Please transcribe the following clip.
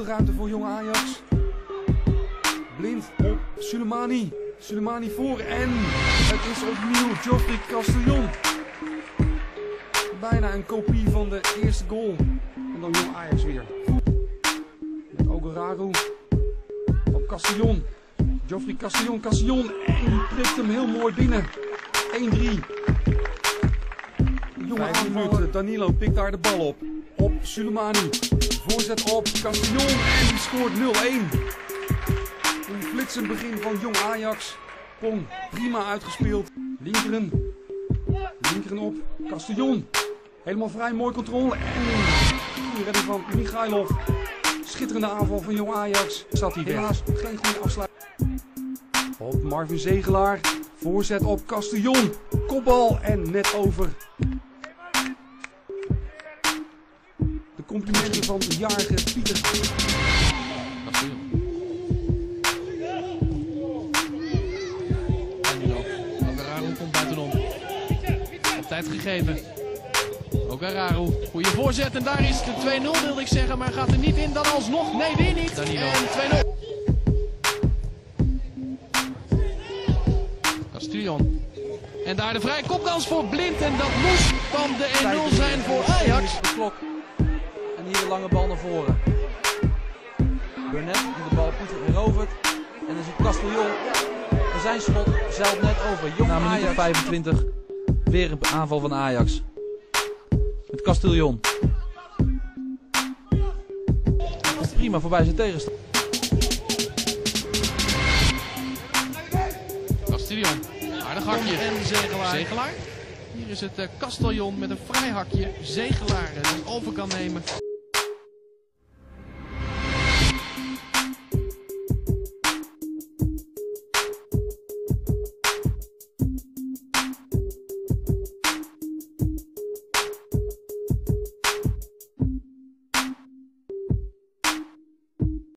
ruimte voor Jong Ajax. Blind op Sulemani. Sulemani voor en het is opnieuw Geoffrey Castellon. Bijna een kopie van de eerste goal. En dan Jong Ajax weer. Met Ogoraru op Castellon. Geoffrey Castellon, Castellon en prikt hem heel mooi binnen. 1-3. Jonge aanvaller Danilo pikt daar de bal op. Op Sulemani. Voorzet op Castellon en die scoort 0-1. Een flitsend begin van Jong Ajax. Pong prima uitgespeeld. Linkeren op Castellon. Helemaal vrij, mooi controle. En goede redding van Michailov. Schitterende aanval van Jong Ajax. Zat hij helaas geen goede afsluiting. Op Marvin Zegelaar. Voorzet op Castellon. Kopbal en net over. De complimenten van de jarige Pieter. Ogoraru komt buitenom. Op tijd gegeven. Ogoraru, goede voorzet en daar is de 2-0 wilde ik zeggen, maar gaat er niet in, dan alsnog. Nee, weer niet. Danilo. En 2-0. Castellon. En daar de vrije kopkans voor Blind en dat moest dan de 1-0 zijn voor Ajax. De klok. En hier de lange bal naar voren. Burnett die de bal goed herovert. En dan ziet Castellon zijn schot zeilt net over. Jong Ajax. Na minuut 25 weer een aanval van Ajax. Met Castellon. Komt prima voorbij zijn tegenstander. Castellon, aardig hakje. En Zegelaar. Hier is het Castellon met een vrij hakje. Zegelaar die over kan nemen.